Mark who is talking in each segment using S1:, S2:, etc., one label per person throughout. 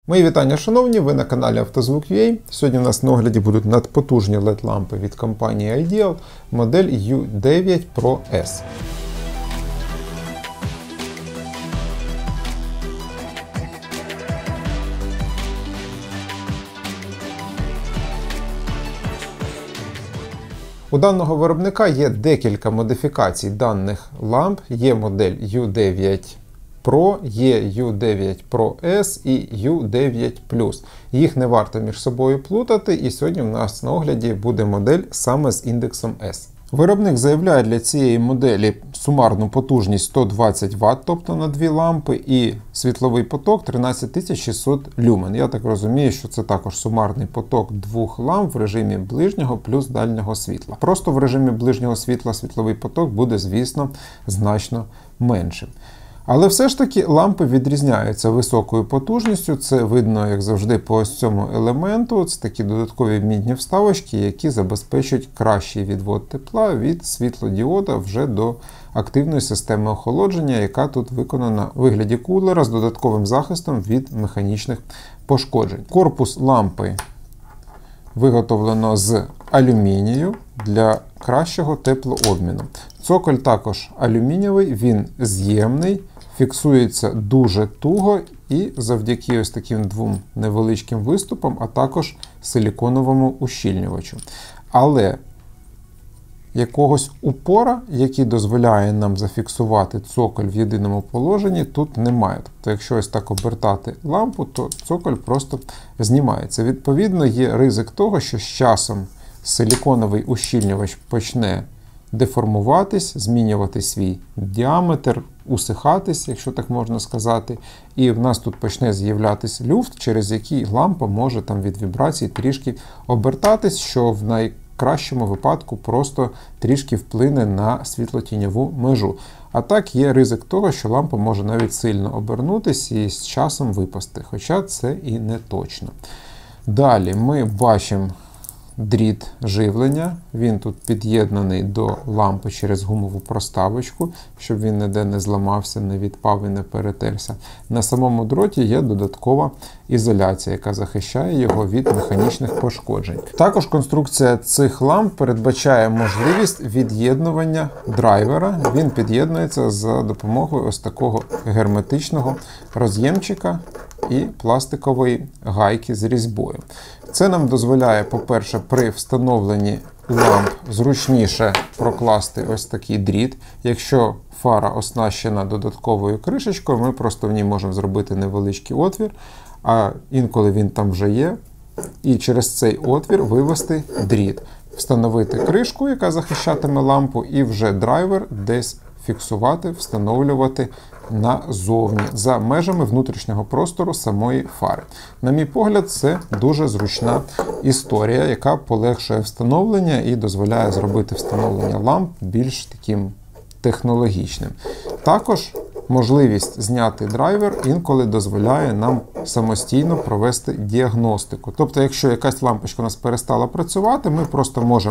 S1: Мої вітання, шановні, ви на каналі Автозвук.ua. Сьогодні у нас на огляді будуть надпотужні LED-лампи від компанії Ideal, модель U9 Pro S. У даного виробника є декілька модифікацій даних ламп. Є модель U9 Pro, є U9 Pro S і U9 Plus. Їх не варто між собою плутати, і сьогодні у нас на огляді буде модель саме з індексом S. Виробник заявляє для цієї моделі сумарну потужність 120 Вт, тобто на дві лампи, і світловий поток 13600 люмен. Я так розумію, що це також сумарний поток двох ламп в режимі ближнього плюс дальнього світла. Просто в режимі ближнього світла світловий поток буде, звісно, значно меншим. Але все ж таки лампи відрізняються високою потужністю, це видно, як завжди, по ось цьому елементу. Це такі додаткові мідні вставочки, які забезпечують кращий відвод тепла від світлодіода вже до активної системи охолодження, яка тут виконана у вигляді кулера з додатковим захистом від механічних пошкоджень. Корпус лампи виготовлено з алюмінію для кращого теплообміну. Цоколь також алюмінієвий, він з'ємний, фіксується дуже туго і завдяки ось таким двом невеличким виступам, а також силіконовому ущільнювачу. Але якогось упора, який дозволяє нам зафіксувати цоколь в єдиному положенні, тут немає. Тобто, якщо ось так обертати лампу, то цоколь просто знімається. Відповідно, є ризик того, що з часом силіконовий ущільнювач почне деформуватись, змінювати свій діаметр, усихатись, якщо так можна сказати, і в нас тут почне з'являтися люфт, через який лампа може там від вібрацій трішки обертатись, що в найкращому випадку просто трішки вплине на світлотіньову межу. А так є ризик того, що лампа може навіть сильно обернутися і з часом випасти, хоча це і не точно. Далі ми бачимо дріт живлення, він тут під'єднаний до лампи через гумову проставочку, щоб він ніде не зламався, не відпав і не перетерся. На самому дроті є додаткова ізоляція, яка захищає його від механічних пошкоджень. Також конструкція цих ламп передбачає можливість від'єднування драйвера. Він під'єднується за допомогою ось такого герметичного роз'ємчика і пластикової гайки з різьбою. Це нам дозволяє, по-перше, при встановленні ламп зручніше прокласти ось такий дріт. Якщо фара оснащена додатковою кришечкою, ми просто в ній можемо зробити невеличкий отвір, а інколи він там вже є, і через цей отвір вивести дріт. Встановити кришку, яка захищатиме лампу, і вже драйвер десь фіксувати, встановлювати назовні, за межами внутрішнього простору самої фари. На мій погляд, це дуже зручна історія, яка полегшує встановлення і дозволяє зробити встановлення ламп більш таким технологічним. Також можливість зняти драйвер інколи дозволяє нам самостійно провести діагностику. Тобто, якщо якась лампочка у нас перестала працювати, ми просто можемо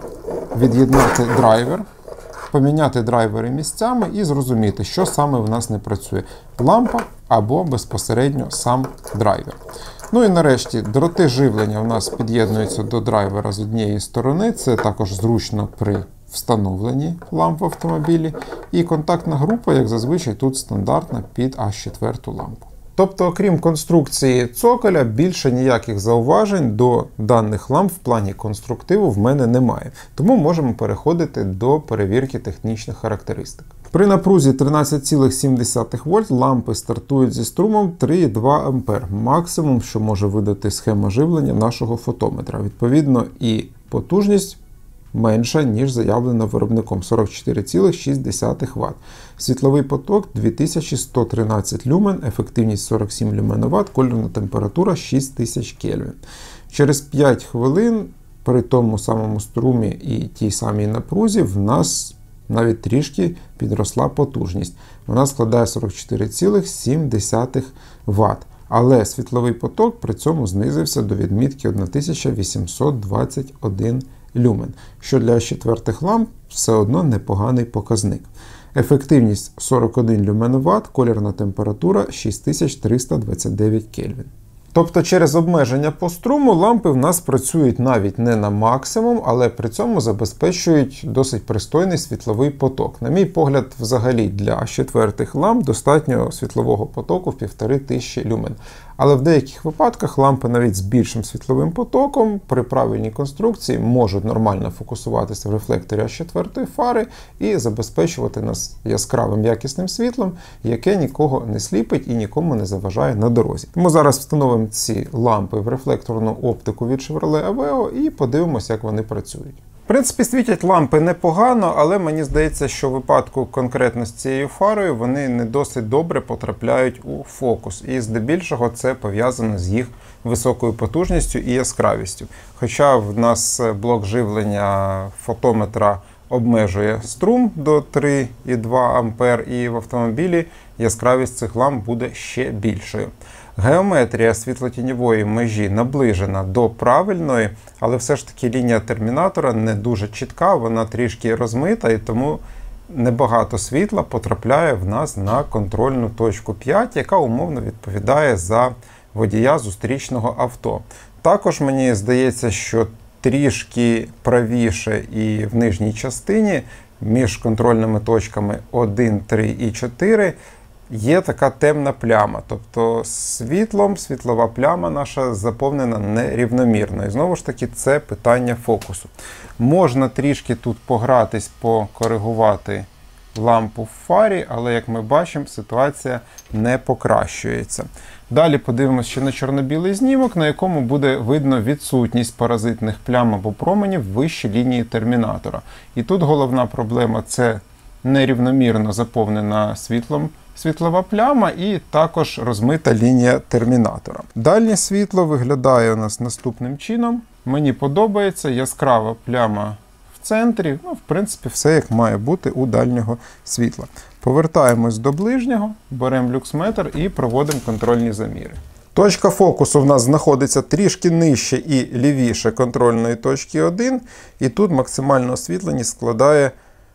S1: від'єднати драйвер, поміняти драйвери місцями і зрозуміти, що саме в нас не працює. Лампа або безпосередньо сам драйвер. Ну і нарешті, дроти живлення у нас під'єднуються до драйвера з однієї сторони. Це також зручно при встановленні ламп в автомобілі. І контактна група, як зазвичай, тут стандартна під H4 лампу. Тобто, окрім конструкції цоколя, більше ніяких зауважень до даних ламп в плані конструктиву в мене немає. Тому можемо переходити до перевірки технічних характеристик. При напрузі 13,7 вольт лампи стартують зі струмом 3,2 А, максимум, що може видати схема живлення нашого фотометра. Відповідно, і потужність менша, ніж заявлена виробником, 44,6 Вт. Світловий поток 2113 люмен, ефективність 47 люмен-Вт, кольорна температура 6000 Кельвін. Через 5 хвилин при тому самому струмі і тій самій напрузі в нас навіть трішки підросла потужність. Вона складає 44,7 Вт. Але світловий поток при цьому знизився до відмітки 1821 люмен, що для четвертих ламп все одно непоганий показник. Ефективність 41 люмен-Вт, колірна температура 6329 Кельвін. Тобто через обмеження по струму лампи в нас працюють навіть не на максимум, але при цьому забезпечують досить пристойний світловий поток. На мій погляд, взагалі для А4 ламп достатньо світлового потоку в 1500 люмен. Але в деяких випадках лампи навіть з більшим світловим потоком при правильній конструкції можуть нормально фокусуватися в рефлекторі А4 фари і забезпечувати нас яскравим якісним світлом, яке нікого не сліпить і нікому не заважає на дорозі. Тому зараз встановимо ці лампи в рефлекторну оптику від Chevrolet Aveo і подивимося, як вони працюють. В принципі, світять лампи непогано, але мені здається, що в випадку конкретно з цією фарою вони не досить добре потрапляють у фокус. І здебільшого це пов'язано з їх високою потужністю і яскравістю. Хоча в нас блок живлення фотометра обмежує струм до 3,2 А, і в автомобілі яскравість цих ламп буде ще більшою. Геометрія світлотіньової межі наближена до правильної, але все ж таки лінія термінатора не дуже чітка, вона трішки розмита, і тому небагато світла потрапляє в нас на контрольну точку 5, яка умовно відповідає за водія зустрічного авто. Також мені здається, що трішки правіше і в нижній частині між контрольними точками 1, 3 і 4 є така темна пляма, тобто світлом світлова пляма наша заповнена нерівномірно. І знову ж таки це питання фокусу. Можна трішки тут погратись, покоригувати лампу в фарі, але як ми бачимо, ситуація не покращується. Далі подивимося ще на чорно-білий знімок, на якому буде видно відсутність паразитних плям або променів вище лінії термінатора. І тут головна проблема – це нерівномірно заповнена світлом світлова пляма і також розмита лінія термінатора. Дальнє світло виглядає у нас наступним чином. Мені подобається яскрава пляма в центрі. В принципі, все як має бути у дальнього світла. Повертаємось до ближнього, беремо люксметр і проводимо контрольні заміри. Точка фокусу в нас знаходиться трішки нижче і лівіше контрольної точки 1. І тут максимальна освітленість складає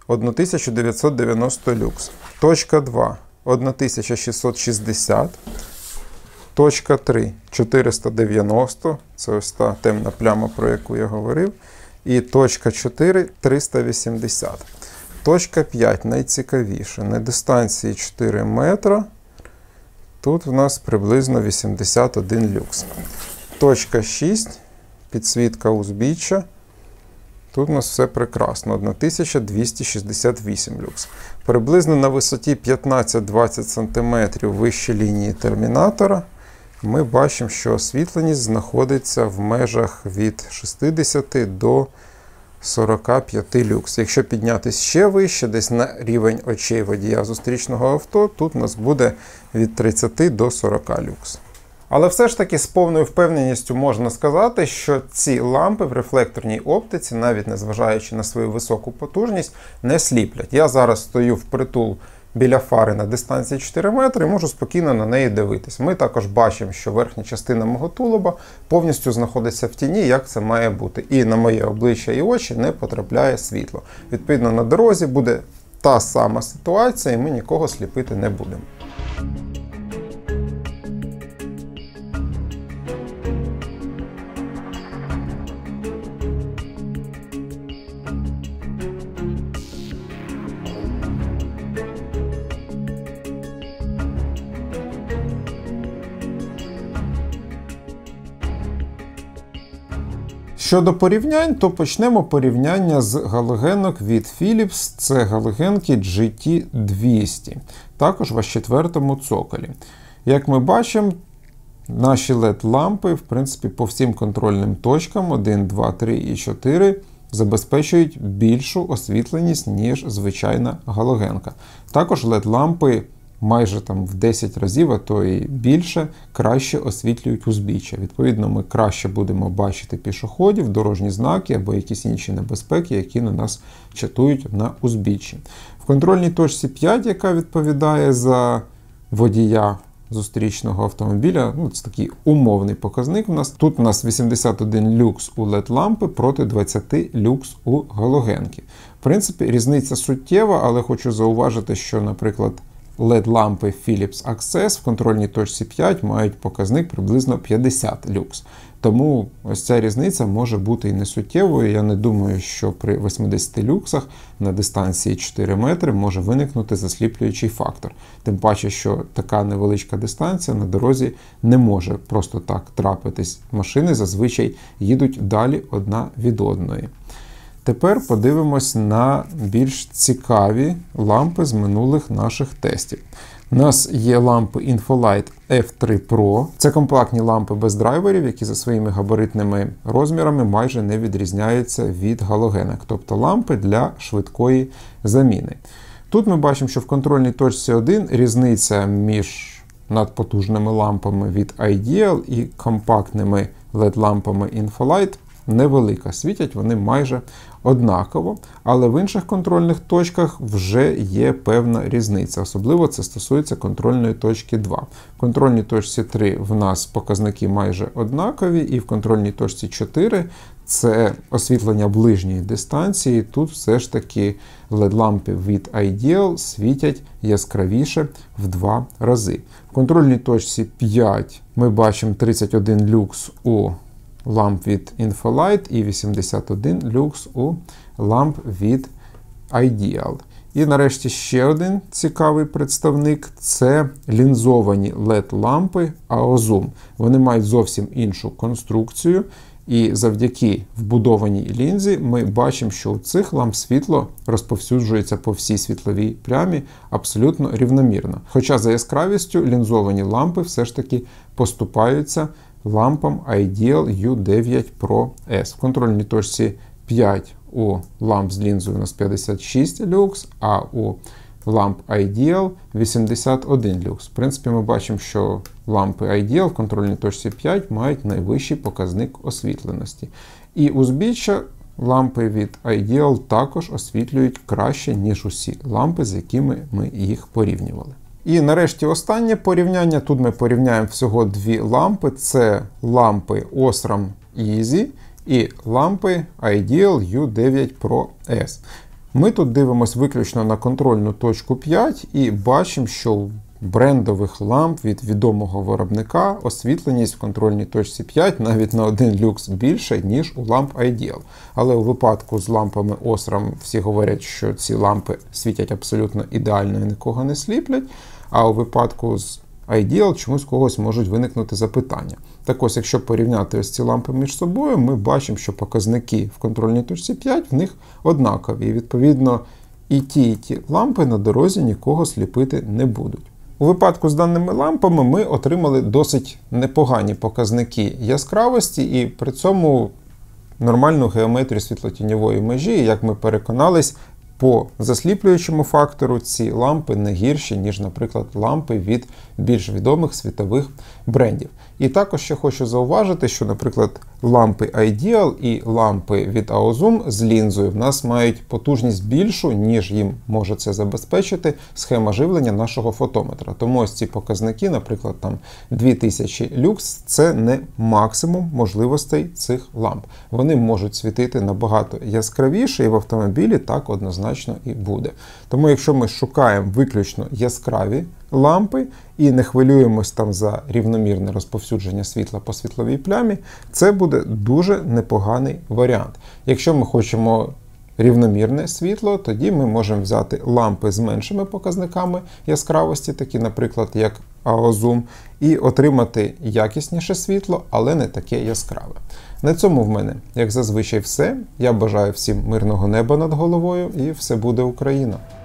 S1: 1990 люкс. Точка 2 – 1660. Точка 3 – 490. Це ось та темна пляма, про яку я говорив. І точка 4 – 380. Точка 5 – найцікавіше. На дистанції 4 метра. Тут в нас приблизно 81 люкс. Точка 6 – підсвітка узбіччя. Тут у нас все прекрасно. 1268 люкс. Приблизно на висоті 15-20 см вище лінії термінатора ми бачимо, що освітленість знаходиться в межах від 60 до 45 люкс. Якщо піднятися ще вище, десь на рівень очей водія зустрічного авто, тут у нас буде від 30 до 40 люкс. Але все ж таки з повною впевненістю можна сказати, що ці лампи в рефлекторній оптиці, навіть незважаючи на свою високу потужність, не сліплять. Я зараз стою впритул біля фари на дистанції 4 метри і можу спокійно на неї дивитись. Ми також бачимо, що верхня частина мого тулуба повністю знаходиться в тіні, як це має бути. І на моє обличчя і очі не потрапляє світло. Відповідно, на дорозі буде та сама ситуація, і ми нікого сліпити не будемо. Щодо порівнянь, то почнемо порівняння з галогенок від Philips. Це галогенки GT200. Також в А4 цоколі. Як ми бачимо, наші LED-лампи, в принципі, по всім контрольним точкам 1, 2, 3 і 4 забезпечують більшу освітленість, ніж звичайна галогенка. Також LED-лампи майже в 10 разів, а то і більше, краще освітлюють узбіччя. Відповідно, ми краще будемо бачити пішоходів, дорожні знаки або якісь інші небезпеки, які на нас чатують на узбіччі. В контрольній точці 5, яка відповідає за водія зустрічного автомобіля, це такий умовний показник у нас. Тут у нас 81 люкс у LED-лампи проти 20 люкс у галогенки. В принципі, різниця суттєва, але хочу зауважити, що, наприклад, LED-лампи Philips Access в контрольній точці 5 мають показник приблизно 50 люкс. Тому ось ця різниця може бути і несуттєвою. Я не думаю, що при 80 люксах на дистанції 4 метри може виникнути засліплюючий фактор. Тим паче, що така невеличка дистанція на дорозі не може просто так трапитись. Машини зазвичай їдуть далі одна від одної. Тепер подивимось на більш цікаві лампи з минулих наших тестів. У нас є лампи InfoLight F3 Pro. Це компактні лампи без драйверів, які за своїми габаритними розмірами майже не відрізняються від галогенок, тобто лампи для швидкої заміни. Тут ми бачимо, що в контрольній точці 1 різниця між надпотужними лампами від Ideal і компактними LED-лампами InfoLight невелика. Світять вони майже однаково, але в інших контрольних точках вже є певна різниця. Особливо це стосується контрольної точки 2. В контрольній точці 3 в нас показники майже однакові, і в контрольній точці 4 це освітлення ближньої дистанції. Тут все ж таки LED-лампи від Ideal світять яскравіше в 2 рази. В контрольній точці 5 ми бачимо 31 люкс у ламп від InfoLight і 81 люкс у ламп від Ideal. І нарешті ще один цікавий представник – це лінзовані LED-лампи AOZoom. Вони мають зовсім іншу конструкцію, і завдяки вбудованій лінзі ми бачимо, що у цих ламп світло розповсюджується по всій світловій плямі абсолютно рівномірно. Хоча за яскравістю лінзовані лампи все ж таки поступаються лампам Ideal U9 Pro S. В контрольній точці 5 у ламп з лінзою у нас 56 люкс, а у ламп Ideal 81 люкс. В принципі, ми бачимо, що лампи Ideal в контрольній точці 5 мають найвищий показник освітленості. І узбіччя лампи від Ideal також освітлюють краще, ніж усі лампи, з якими ми їх порівнювали. І нарешті останнє порівняння. Тут ми порівняємо всього дві лампи. Це лампи Osram Easy і лампи Ideal U9 Pro S. Ми тут дивимося виключно на контрольну точку 5 і бачимо, що у брендових ламп від відомого виробника освітленість в контрольній точці 5 навіть на 1 люкс більше, ніж у ламп Ideal. Але у випадку з лампами Osram всі говорять, що ці лампи світять абсолютно ідеально і нікого не сліплять. А у випадку з Ideal чомусь когось можуть виникнути запитання. Так ось, якщо порівняти ось ці лампи між собою, ми бачимо, що показники в контрольній точці 5 в них однакові. І відповідно і ті лампи на дорозі нікого сліпити не будуть. У випадку з даними лампами ми отримали досить непогані показники яскравості і при цьому нормальну геометрію світлотіньової межі. І як ми переконались, по засліплюючому фактору ці лампи не гірші, ніж, наприклад, лампи від більш відомих світових брендів. І також ще хочу зауважити, що, наприклад, лампи Ideal і лампи від AOZoom з лінзою в нас мають потужність більшу, ніж їм може це забезпечити схема живлення нашого фотометра. Тому ось ці показники, наприклад, там 2000 люкс, це не максимум можливостей цих ламп. Вони можуть світити набагато яскравіше, і в автомобілі так однозначно і буде. Тому якщо ми шукаємо виключно яскраві лампи і не хвилюємось там за рівномірне розповсюдження світла по світловій плямі, це буде дуже непоганий варіант. Якщо ми хочемо рівномірне світло, тоді ми можемо взяти лампи з меншими показниками яскравості, такі, наприклад, як AOZoom, і отримати якісніше світло, але не таке яскраве. На цьому в мене, як зазвичай, все. Я бажаю всім мирного неба над головою, і все буде Україна!